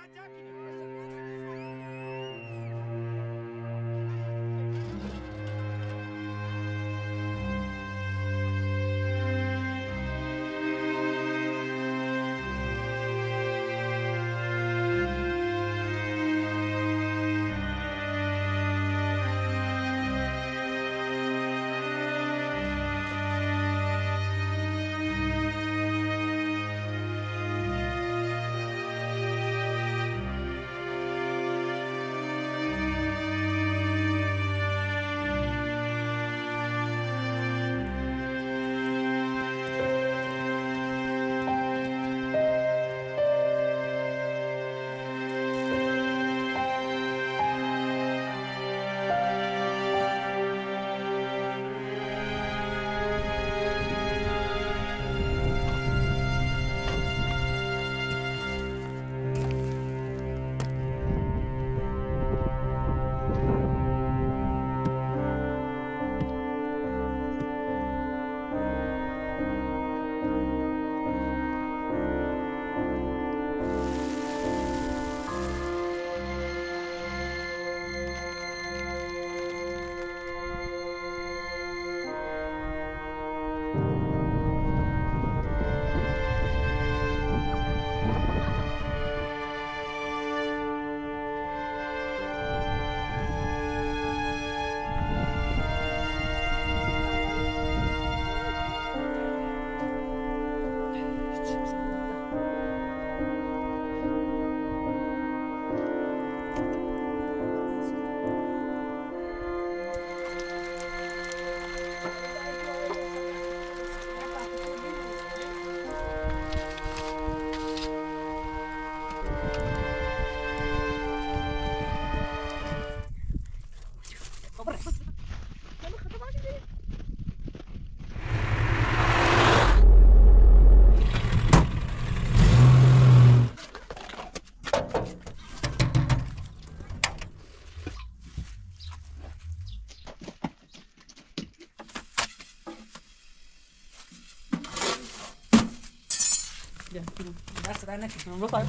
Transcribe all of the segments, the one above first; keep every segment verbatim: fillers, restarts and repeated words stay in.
دست در نکشم بخواه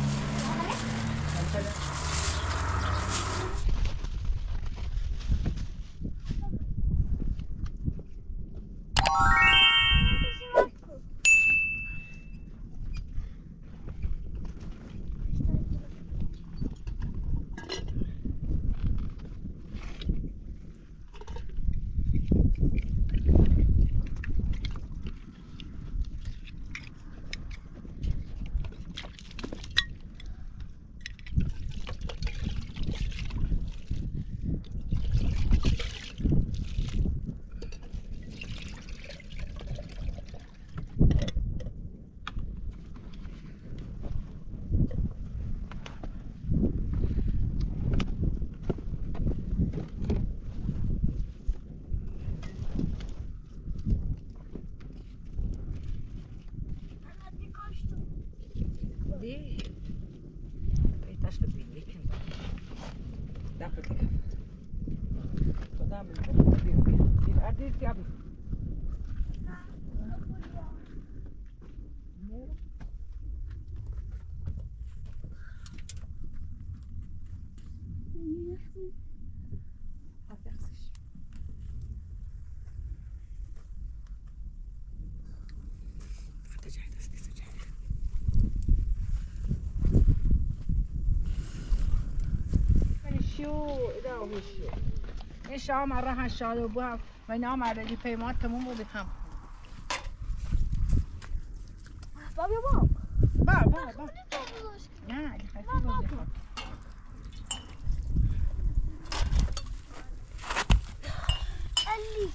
این شام مرا هم شاد و بو هم و اینا مردی پیمان تموم بودی هم بابا بابا با با با نه اگه خیلی بودی خب علی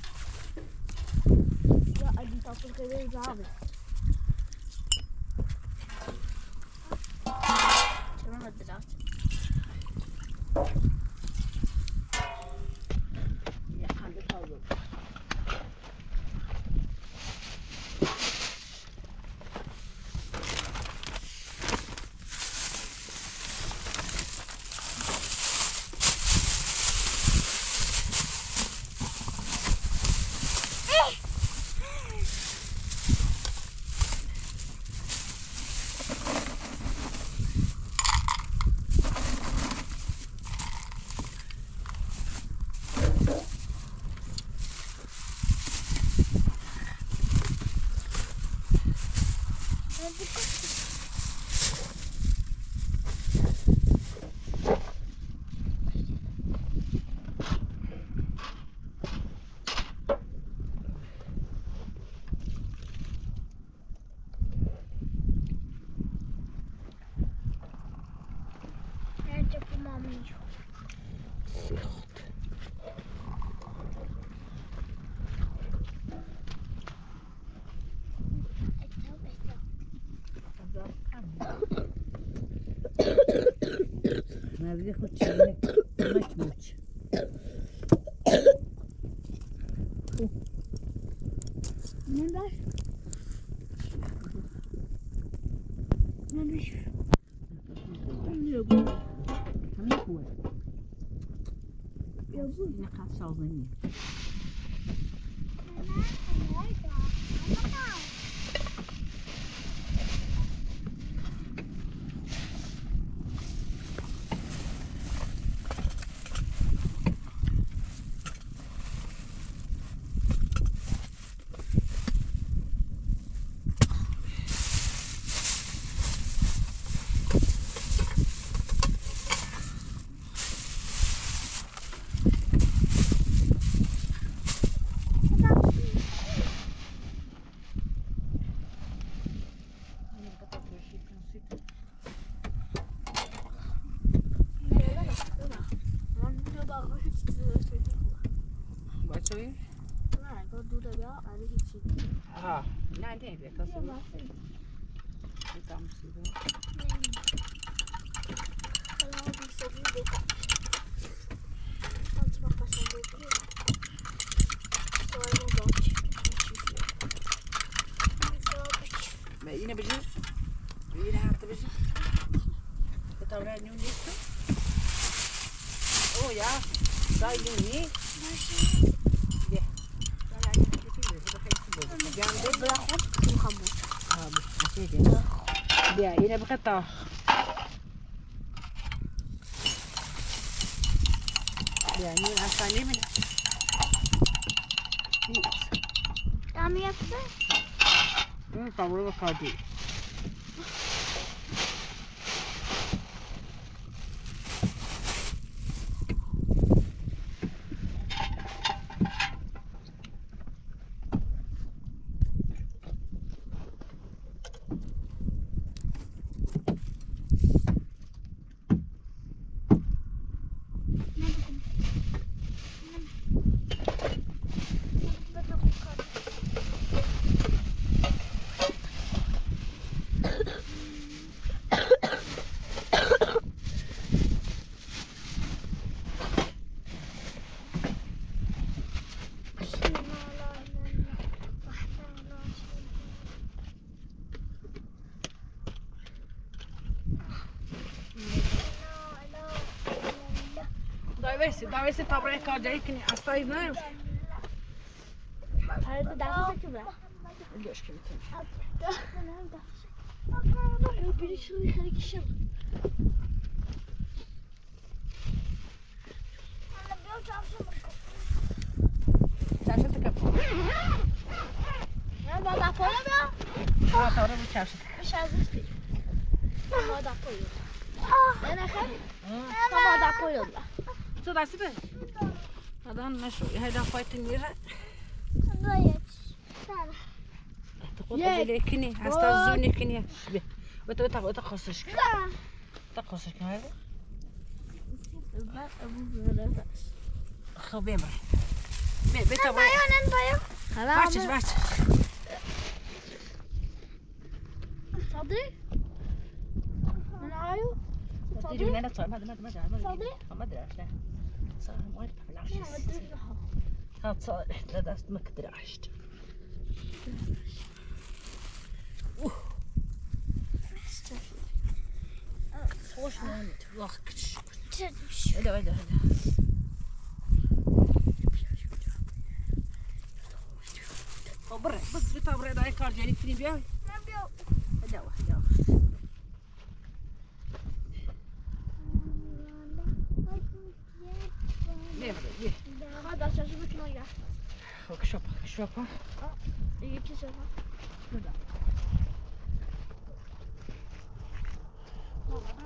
یا علی تاپل خیلی زابه چرا ما بدات ما بدي خد شغلك ما تموتش من باش من باش يا ابو خليك هو يا ابو نقاط شاوزني باید نه تو دوده بیا آره هیچی ها نه نه بیا کسی بود بیتام سیده حالا بیستی بکن آنچه ما قشنگ بگیریم سوال ما باچی ما اینه بجی اینه هفته بجی بتاو رای نون دیستو او یا رای نونی بیا رای نونی بیا بیا خیلی بیا جامده بلا خود تو خمود آه بیا بیا اینه بخطا بیا نون افغانی من دامی افته این تابلو بخادی Dai dai se ta break kar jai kini astayız ne? Hayır daha da kübra. Göş gibi. Yok bir şey her kişi. Anne bir çarşı mı? Çarşı tıkap. Ne baba koyuyor mu? Ha sonra bu çarşı. Bir şey değil. Baba da koyuyor. Ah. Ne kadar? Baba da koyuyorlar. Co da sypy? Adan naszu, hejda fajty nie że? No jedź. Sana. تاخد زي كني هستاذوني كني وت وت وت خصش تخصش هذا خو بيبر بي بي تبغى نن بايو خلاص باش باش صديق من عايو تيجي من هنا ما ما ما ما صديق ما ادري عشان صار ما ادري بالعكس ها صار لا دست ما كدري عشت خوش نمت وقتش هذا هذا هذا برا بس بتاع برا ده كار جاني فيني بيا هذا واحد ليه ليه هذا شاشبك نويا شوف شوف يجي شوف هذا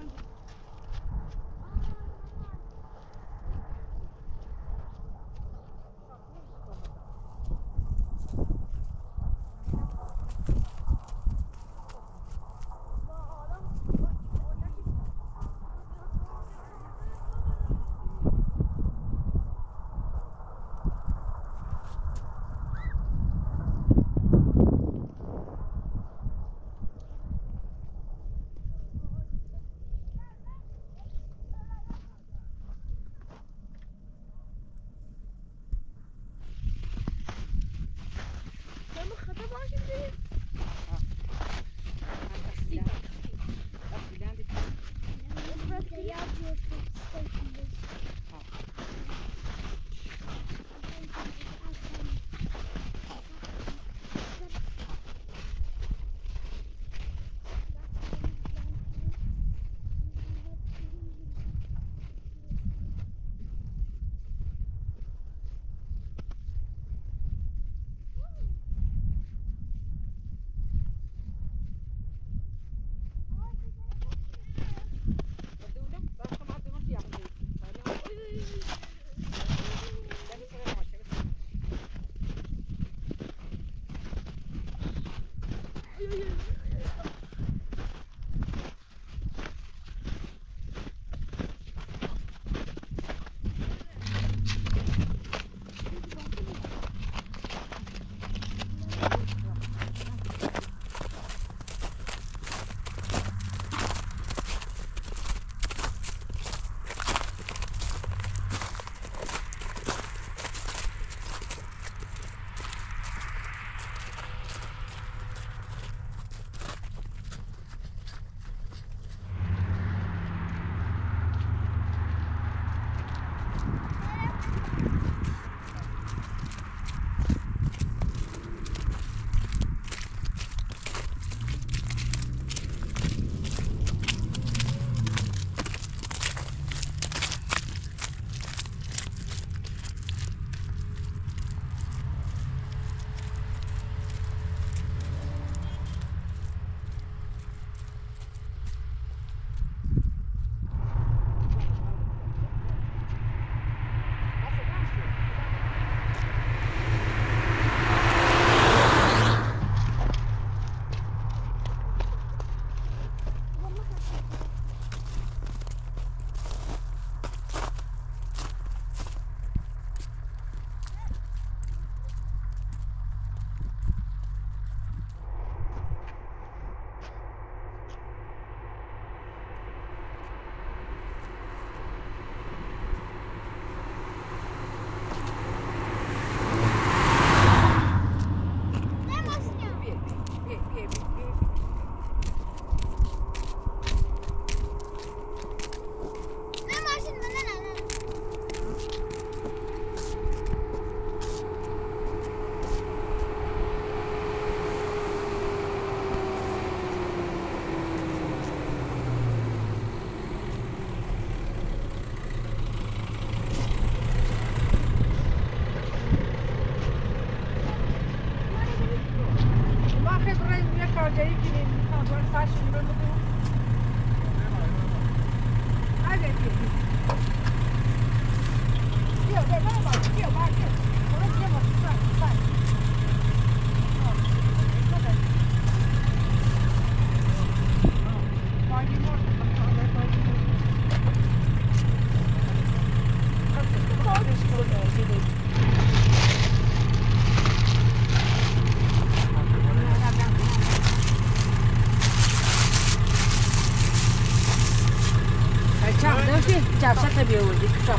Çarşata bir oldu. Çok.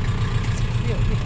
Yok, yok.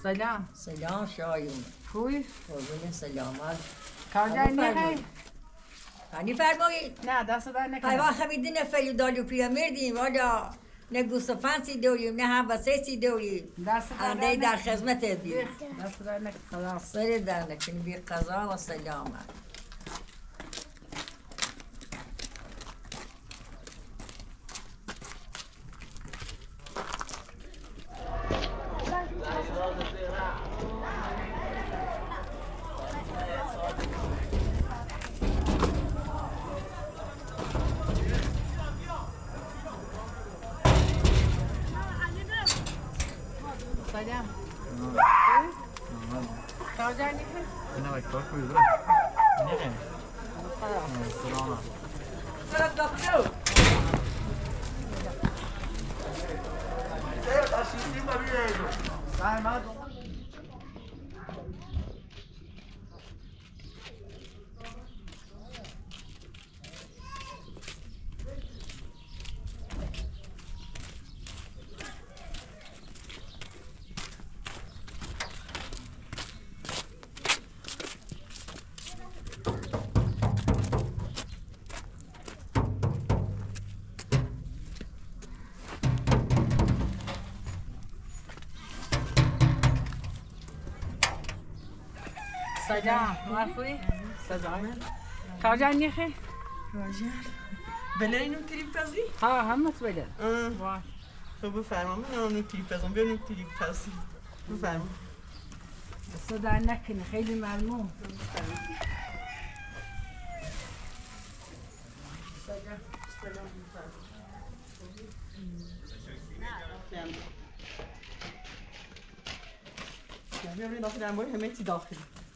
سلام. سلام شایون. خوبی؟ قربون سلامت. کار جای نخیر؟ هنی فرمایید. نه دست در نکنم. پیوان خمیدی نفری دالو پیرمیردیم والا نه گوست فنسی دوریم نه هم وسیسی دوریم. دست در انده در خدمت بیم. دست در نکن. خلاص. سر در نکنی بی قضا و سلامت. سلام. کار جای نخیر؟ نه وای کار کنید. نه. سلام. سلام دکتر. سلام. سلام. ما خوبی؟ سلام. کار جای نخیر؟ راجر بله اینو کلیپ پزی؟ ها همت بله. آه خب بفرما من اونو کلیپ پزم بیا اونو کلیپ پزی بفرما دست در نکنی خیلی ممنون. بیا بیا داخل انبار همه چی داخلی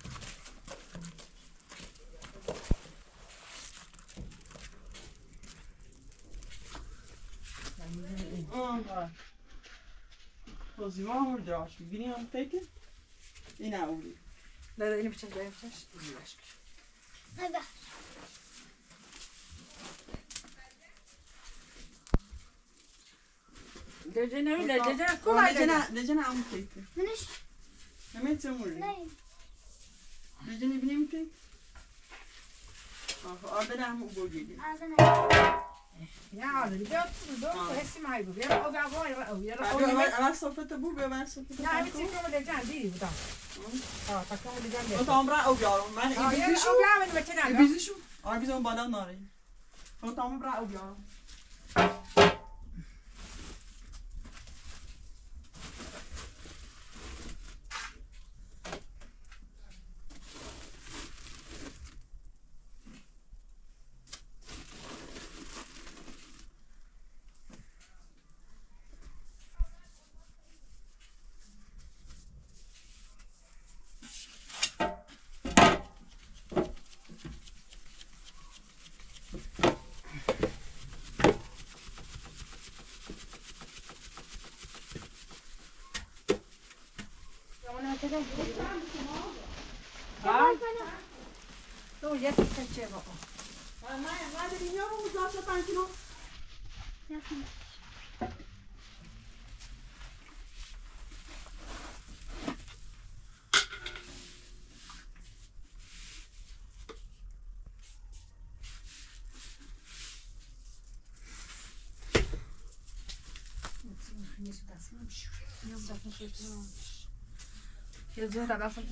آه توضیح ما همون دراش ببینی هم تکه این اولی نه اینو بچش باید بچش دیگرش هذا لجنه لجنه آه، کلا لجنه لجنه اون تکه منش همه چی موری نايم لجنه ببینیم تک آه آرده هم او بودی هذا نايم یا عادی بیاد تو دو حسی مایی بود یا او دعوا یا او یا بیا اول اول صفحه بو بیا اول صفحه نه همین چیزی که لجنه دی بودم آه تا که لجنه تو عمره او بیارم من آه یا ایبیزیشو او بلا من بچه نه ایبیزیشو آره بیزم بالا ناره تو عمره او بیارم تو یه چه با ما ما دنیا رو مزاحم پنجینو Yazıyor da nasıl?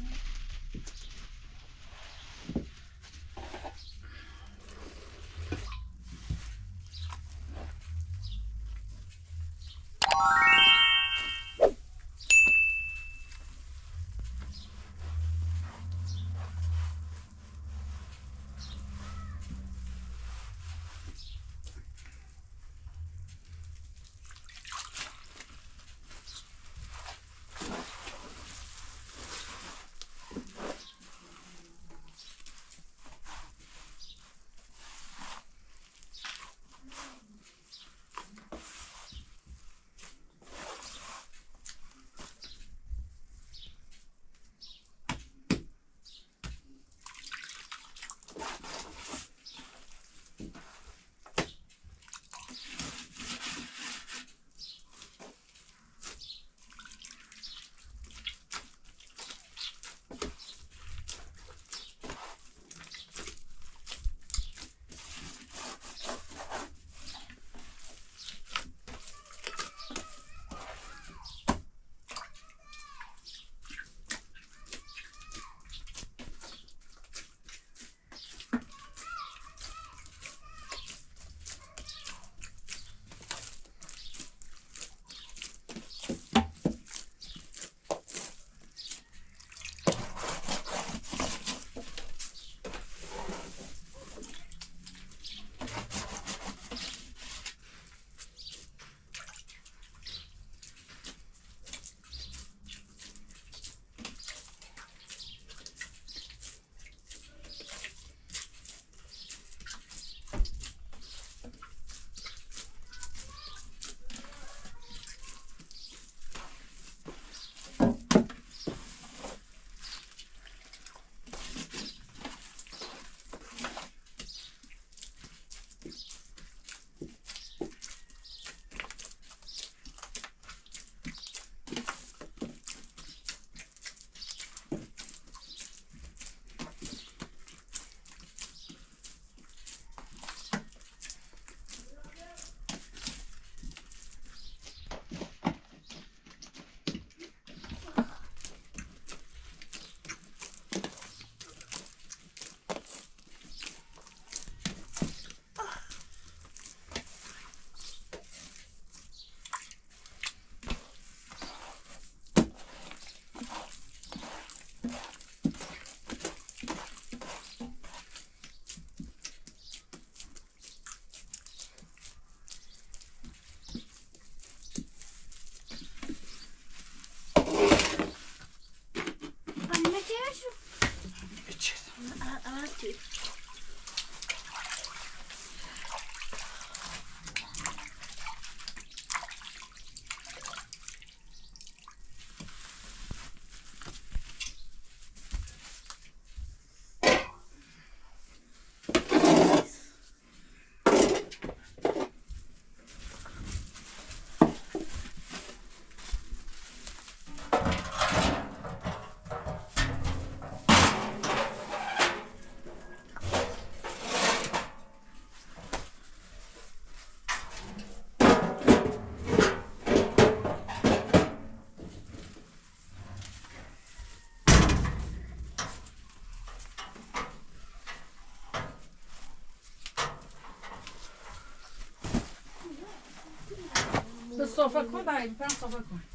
صحبت کن برای میکنم صحبت کن.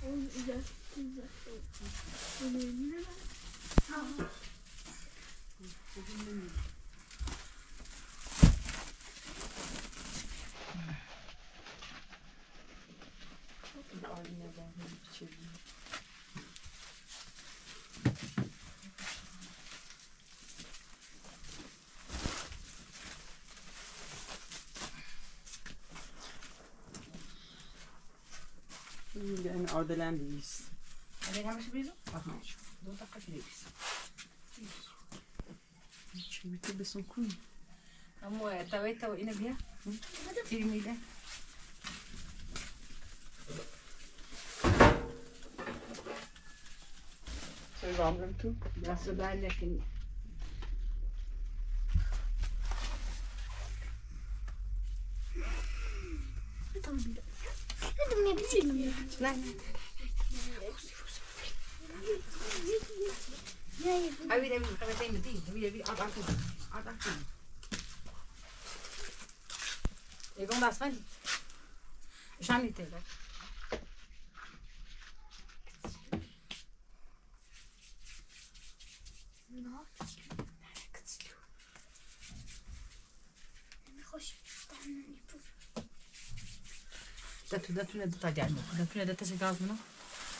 En ouderland is. Alleen gaan we ze bezig? Aha. Doe dat kan je niet. چی میتونی بسون کنی؟ اما تاوی تاو اینه بیا. چی میده؟ Zou je wandelen toe? Dat is wel lekker. Nee, nee. Hij wil even, gaan we meteen met die. Hij wil even uit achter. Uit achter. Je komt daar staan. Je gaat niet tegen. Dat doe dat doe net dat jij nog. Dat doe net dat is een gas nog.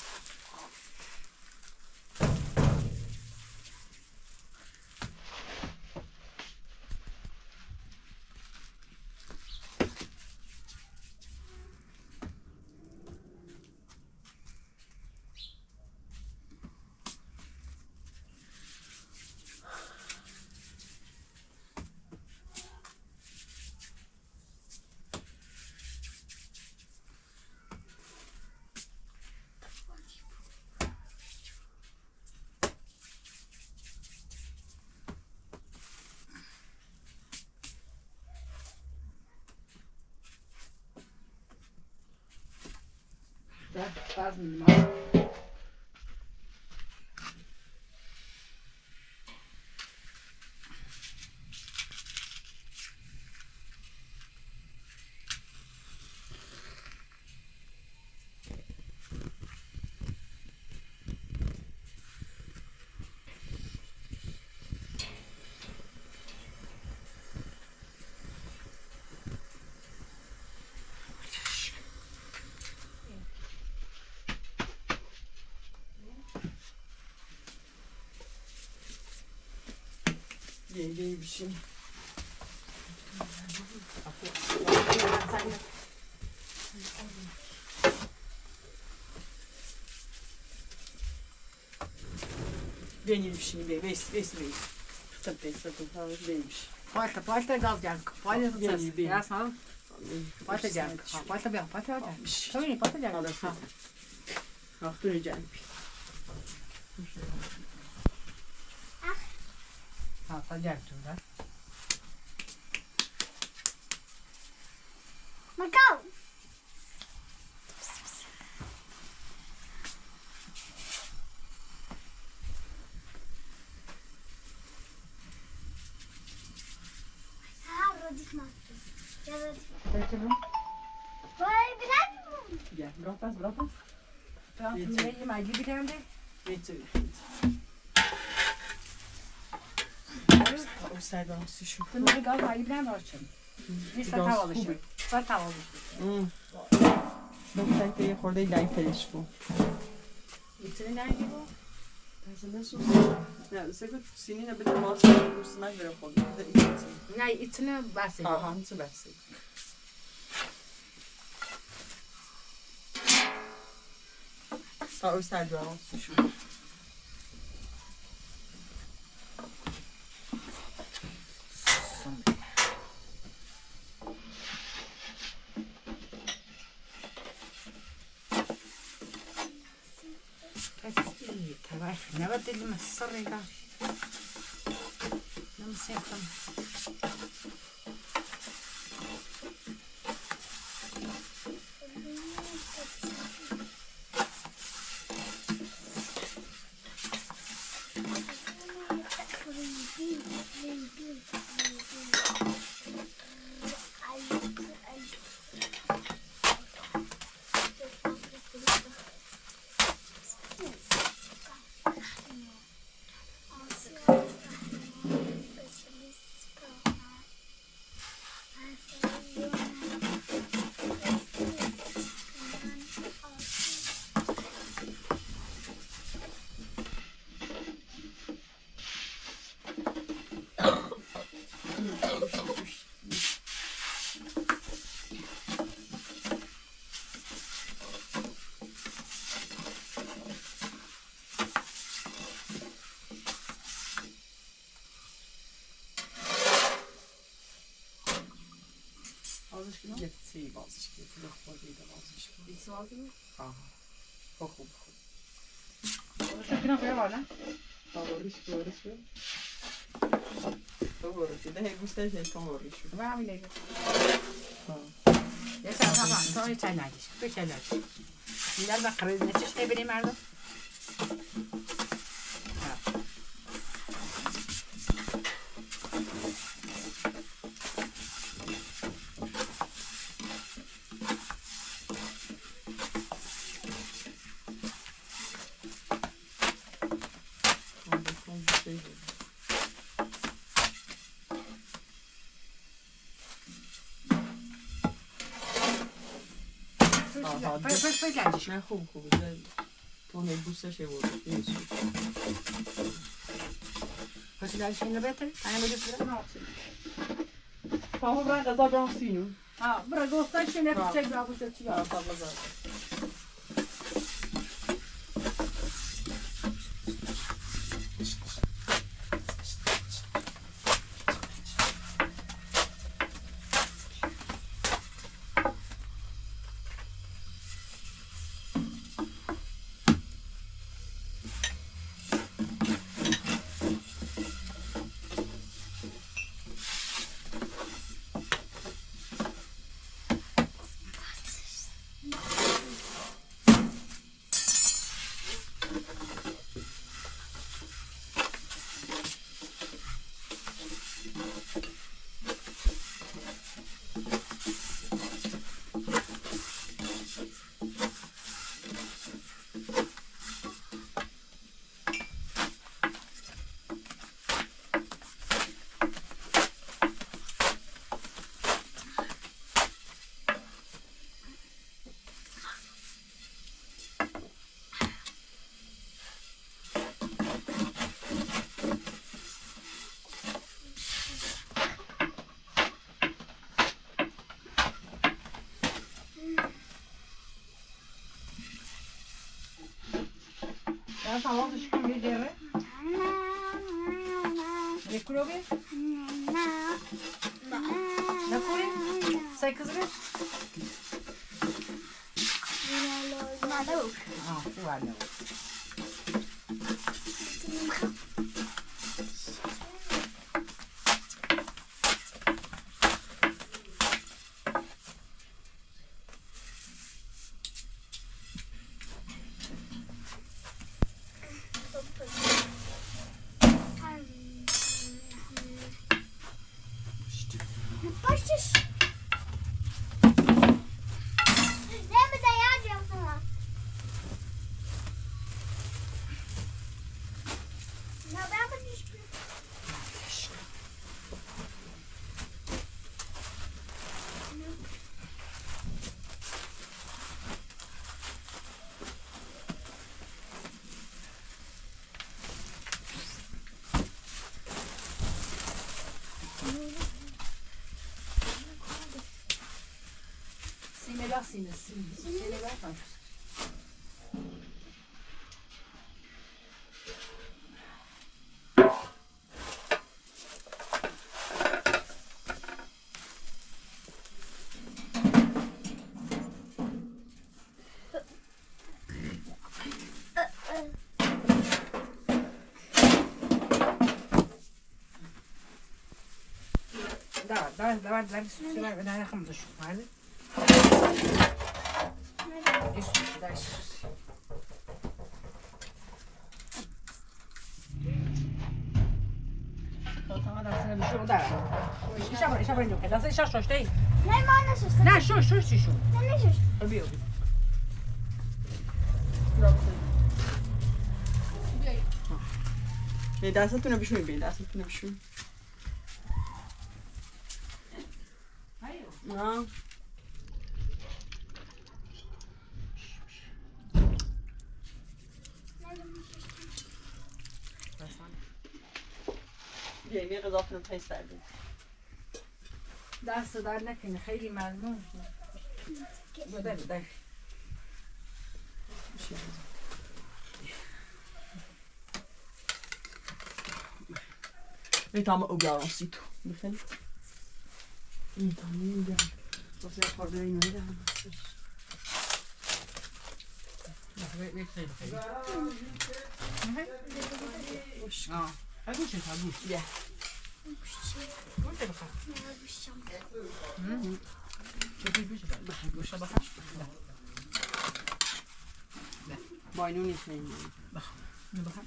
Dat was niet maar. Gel bir şey. Benimmiş şimdi, ves vesmeyi. Tabii tabii benimmiş. Pojďte, pojďte dál dělku, pojďte do Dělí, cesty, dělí. já jsem. Pojďte dělku, pojďte běh, pojďte dělku. To vidí, pojďte dělku. Ach, tu nedělám. Ha, ta dělku, da? Macau! Gel, bırakmaz, bırakmaz. Ja, nee, je mij die bekende. Weet ze. O saydan şu. Toen ben ik al maar je bekende açtım. Bir saat havalı şey. Saat havalı şey. Hmm. Ben de خورده دنگ فلش کو. İçine ne gibi? Sen nasıl? Ya, sakın sinine bir de varsa kursuna göre koy. Bir de içsin. Ne içine bahsediyor. Aha, nasıl versin? Sağ ol Sercan olsun şu. Ne var dedim sarıyla. Ne mi yaptım? کنم؟ یه سی بازش کنم پول خود دیده بازش کنم بیست بازی؟ آها خوب خوب خوب بازش کنم برای والا؟ فاوریش فاوریش فاوریش ده هی گوشتش هی فاوریش و همین دیگه ها یه سر فقط تو چای نگیش تو چای نگیش میدن با قرض نچش نبینی مردم پس پس لنجش نه خوب خوبه تو هی گوشتش هی فاوریش پس لنجش اینو بهتره؟ انا بجوز برم؟ فاهم برای غذا برام سینو آه برای گفتنش اینه چک را بوده چی آه تا غذا Ya tamam çıkın bir dere. Ne kuruyor? Ne kuruyor? Sen kız ver. Ah, bu var ne var? Melhor assim, assim. Assim é melhor não. Dá, dá, dá, dá, você vai dar a cama do chupa, isso, dá isso. Tamam, dá sana bir şey o da. İşe bak, işe bak yok. Dá işe şoş değil. Ne mana şoş? Ne şoş, şoş şoş. Ne şoş? Tabii yok. Ne دستتون رو بشویید بید دستتون رو بشویید نه بیاییم یه غذاتون رو تیست کردیم دست در نکنه خیلی ممنون بده بده Weet allemaal ook jou als ziet. Begin. Niet allemaal. واسه یه خورده اینو میدم. آه هگوش هگوش بیا گوشه بخواه بگوش گوشه بخواه گوشه بخواه با اینو نیست نمیدونم. بخواه اینو بخواه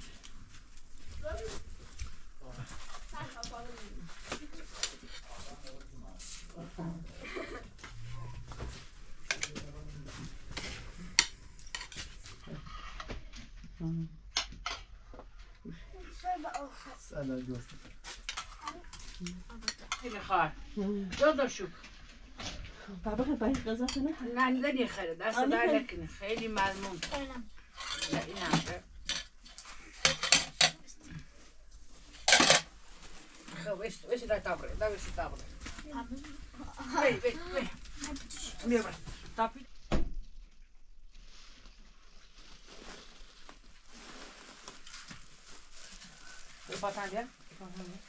سلام دوست. خیلی خواهر دو شوک بابا باید غذا کنه. نه نه خیلی دست در نکنی خیلی مضمون نه این هم وش وش دای تابره دای وش تابره وی وی وی میبره تاپی پاتن بیا پاتن بیا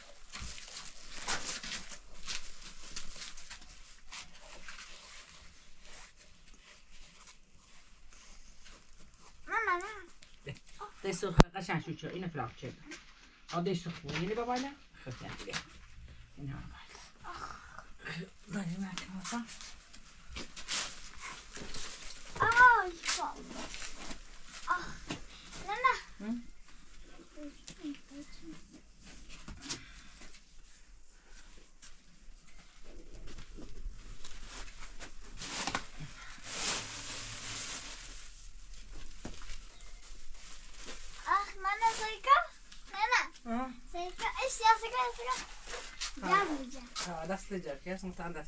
ده سرخ قشنگ شد چه اینو فلاک چه آده سرخ بود اینو بابا نه خیلی دیگه این هم باید داری مکن بابا آی بابا آه نه نه Seika, ich ja sogar sogar. Ja, ja. Ah, das ist der, jetzt muss anders.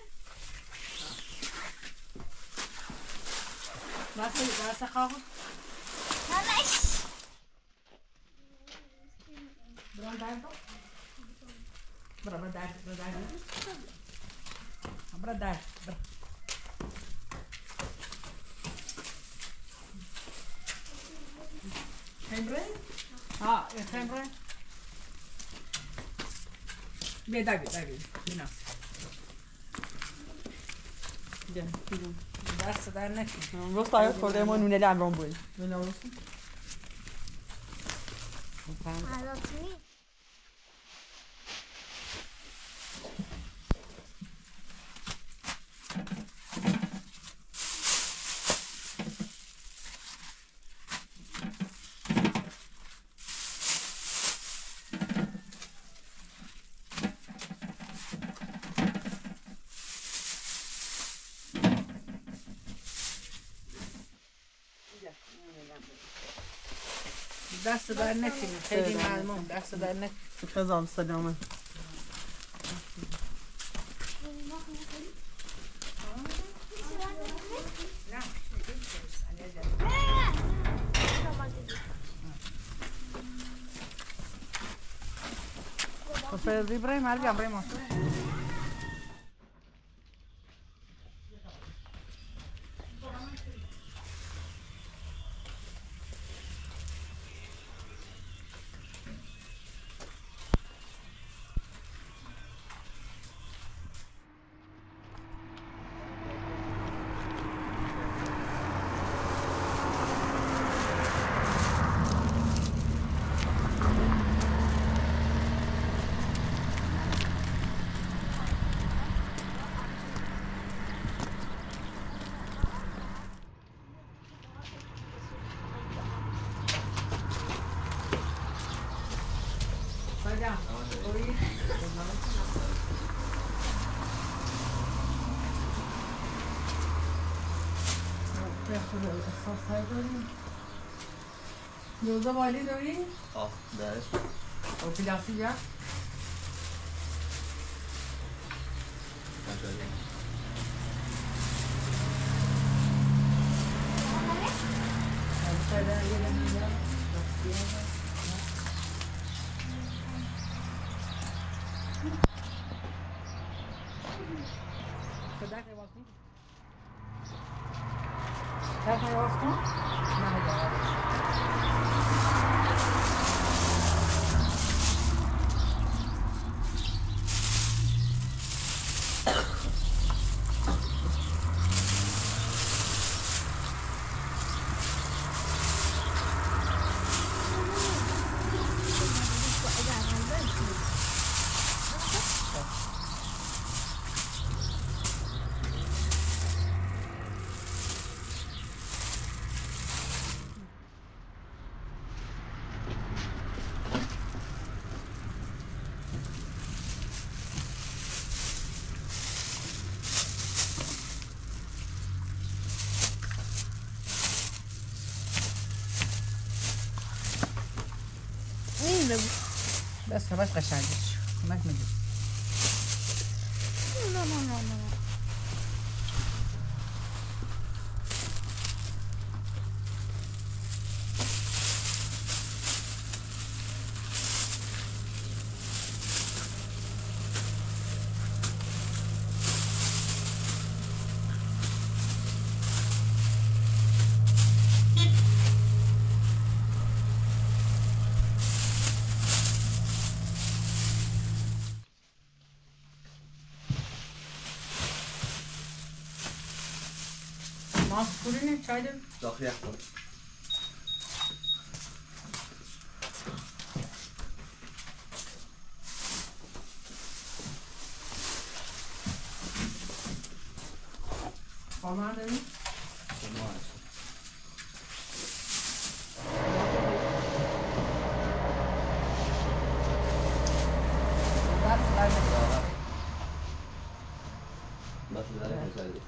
Was ist das, Frau? Nein, nein. Brandado. Brandado, brandado. Brandado. Hembre? Ah, är hembre? بیا دایی دایی بینا بیا بیرون دست در نکن راست آیا خورده ما نونه لمران بود بنا راست حالاتونی دست در نکنی خیلی ممنون دست در نکنی خزام سلامه خب ابراهیم هر جا ابراهیم روزا والی داری؟ آه درش او پیلاسی بیا Daar ga je wat niet. Daar ga je wat doen? Nou ja. مونده بود. بس خبرش قشنگش شد. کمک میدی. نه نه نه نه. ماست پولی چای داری؟ داخل یک کن. خواهم داری؟ بس بله. بس داره کجایی.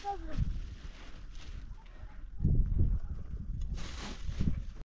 Dobra.